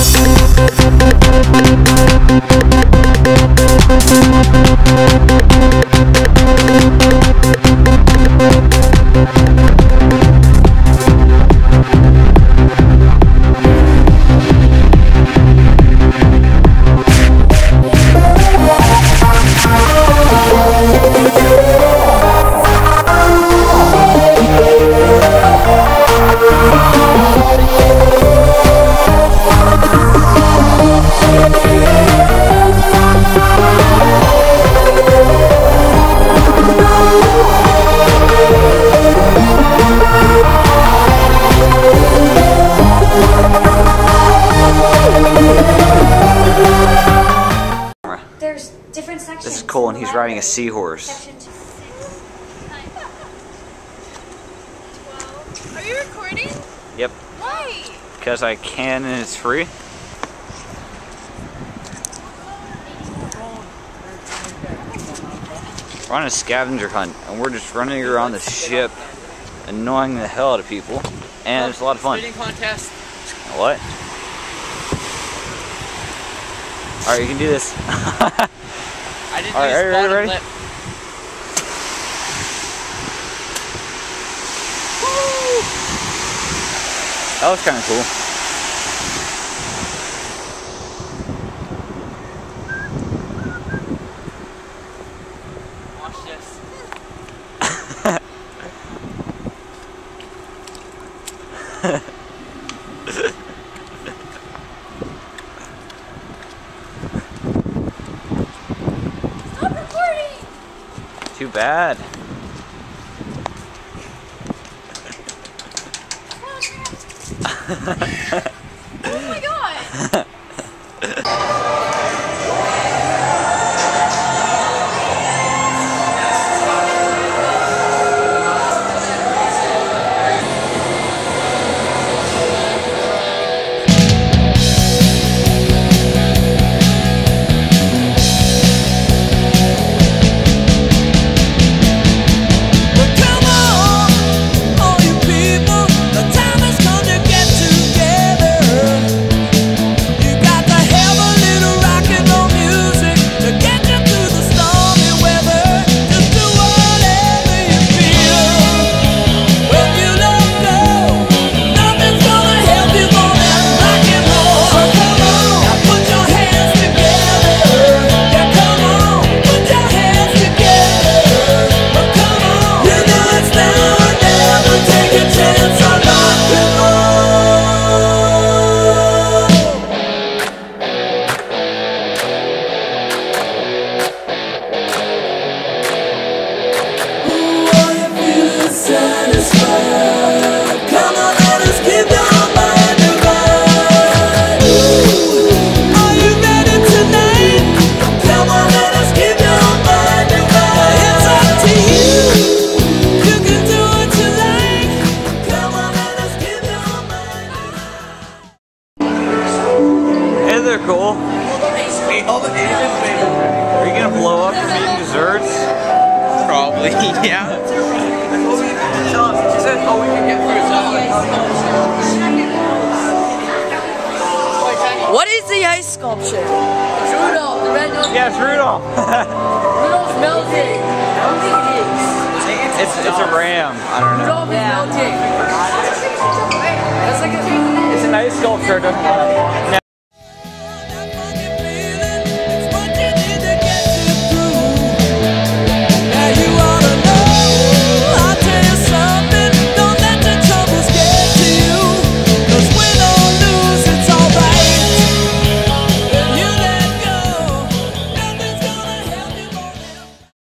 This is Cole and he's riding a seahorse. Are you recording? Yep. Why? Because I can and it's free. We're on a scavenger hunt and we're just running around the ship annoying the hell out of people, and it's a lot of fun. Spitting contest. What? Alright, you can do this. I didn't Alright, ready? That was kind of cool. Watch this. Stop recording! Too bad. Oh my god! Cool. Are you gonna blow up from eating desserts? Probably, yeah. She said, oh, we can get through. What is the ice sculpture? It's Rudolph, the red nose. Yeah, it's Rudolph. Rudolph's melting. I don't think it is. It's a ram. I don't know. Rudolph is melting. That's like It's an ice sculpture. It doesn't matter.